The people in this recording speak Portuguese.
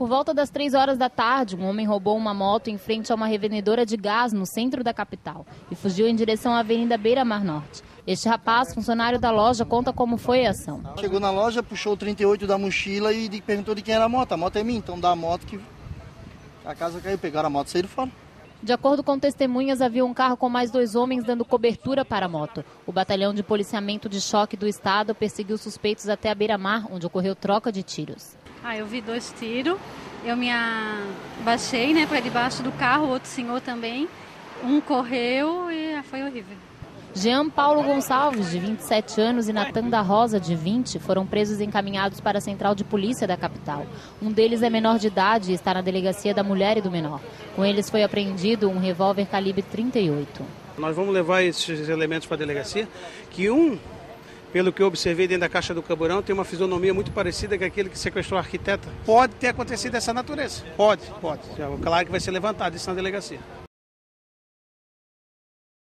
Por volta das 3 horas da tarde, um homem roubou uma moto em frente a uma revendedora de gás no centro da capital e fugiu em direção à Avenida Beira Mar Norte. Este rapaz, funcionário da loja, conta como foi a ação. Chegou na loja, puxou o 38 da mochila e perguntou de quem era a moto. A moto é minha, então dá a moto que a casa caiu, pegaram a moto e saíram fora. De acordo com testemunhas, havia um carro com mais 2 homens dando cobertura para a moto. O batalhão de policiamento de choque do estado perseguiu suspeitos até a beira-mar, onde ocorreu troca de tiros. Eu vi 2 tiros, eu me abaixei, para debaixo do carro, o outro senhor também. Um correu e foi horrível. Jean Paulo Gonçalves, de 27 anos, e Natan da Rosa, de 20, foram presos e encaminhados para a central de polícia da capital. Um deles é menor de idade e está na delegacia da mulher e do menor. Com eles foi apreendido um revólver calibre 38. Nós vamos levar esses elementos para a delegacia, que pelo que eu observei dentro da caixa do camburão, tem uma fisionomia muito parecida com aquele que sequestrou a arquiteta. Pode ter acontecido dessa natureza. Pode. Claro que vai ser levantado isso na delegacia.